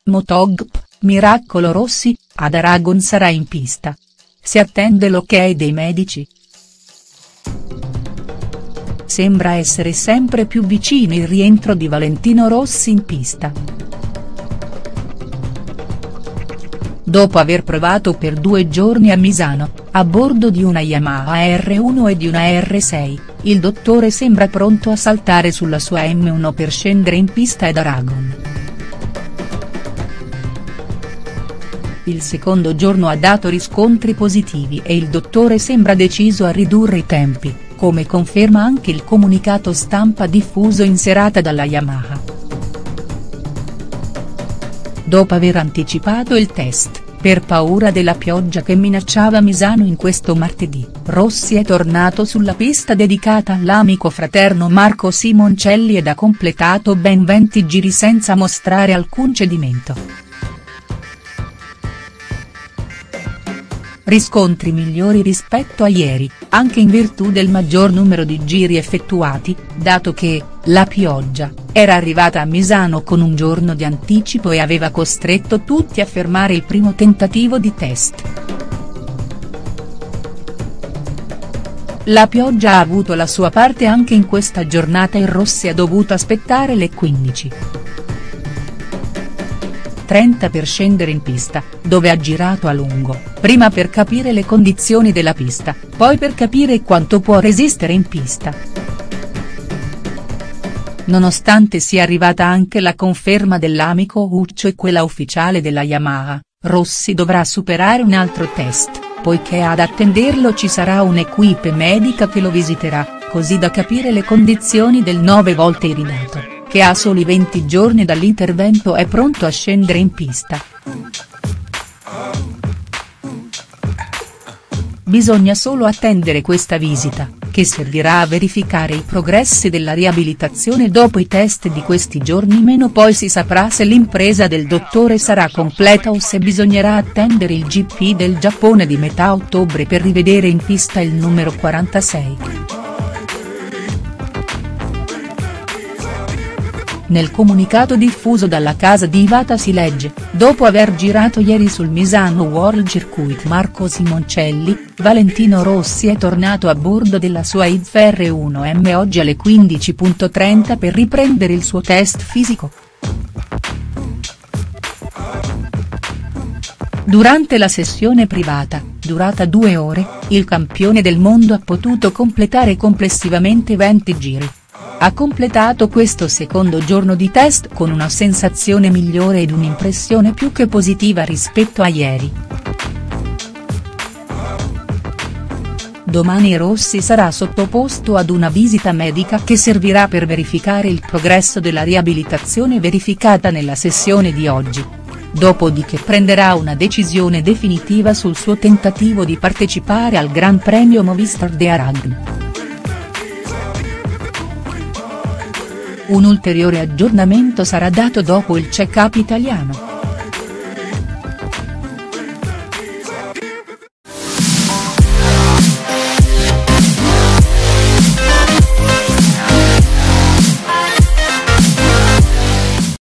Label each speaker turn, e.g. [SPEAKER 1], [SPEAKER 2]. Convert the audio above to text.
[SPEAKER 1] MotoGP, miracolo Rossi, ad Aragon sarà in pista. Si attende l'ok dei medici. Sembra essere sempre più vicino il rientro di Valentino Rossi in pista. Dopo aver provato per 2 giorni a Misano, a bordo di una Yamaha R1 e di una R6, il dottore sembra pronto a saltare sulla sua M1 per scendere in pista ad Aragon. Il secondo giorno ha dato riscontri positivi e il dottore sembra deciso a ridurre i tempi, come conferma anche il comunicato stampa diffuso in serata dalla Yamaha. Dopo aver anticipato il test, per paura della pioggia che minacciava Misano in questo martedì, Rossi è tornato sulla pista dedicata all'amico fraterno Marco Simoncelli ed ha completato ben 20 giri senza mostrare alcun cedimento. Riscontri migliori rispetto a ieri, anche in virtù del maggior numero di giri effettuati, dato che, la pioggia, era arrivata a Misano con un giorno di anticipo e aveva costretto tutti a fermare il primo tentativo di test. La pioggia ha avuto la sua parte anche in questa giornata e Rossi ha dovuto aspettare le 15:30 per scendere in pista, dove ha girato a lungo, prima per capire le condizioni della pista, poi per capire quanto può resistere in pista. Nonostante sia arrivata anche la conferma dell'amico Uccio e quella ufficiale della Yamaha, Rossi dovrà superare un altro test, poiché ad attenderlo ci sarà un'equipe medica che lo visiterà, così da capire le condizioni del 9 volte iridato, che a soli 20 giorni dall'intervento è pronto a scendere in pista. Bisogna solo attendere questa visita, che servirà a verificare i progressi della riabilitazione dopo i test di questi giorni. Poi si saprà se l'impresa del dottore sarà completa o se bisognerà attendere il GP del Giappone di metà ottobre per rivedere in pista il numero 46. Nel comunicato diffuso dalla casa di Iwata si legge: dopo aver girato ieri sul Misano World Circuit Marco Simoncelli, Valentino Rossi è tornato a bordo della sua Idf R1M oggi alle 15:30 per riprendere il suo test fisico. Durante la sessione privata, durata 2 ore, il campione del mondo ha potuto completare complessivamente 20 giri. Ha completato questo secondo giorno di test con una sensazione migliore ed un'impressione più che positiva rispetto a ieri. Domani Rossi sarà sottoposto ad una visita medica che servirà per verificare il progresso della riabilitazione verificata nella sessione di oggi. Dopodiché prenderà una decisione definitiva sul suo tentativo di partecipare al Gran Premio Movistar de Aragon. Un ulteriore aggiornamento sarà dato dopo il check-up italiano.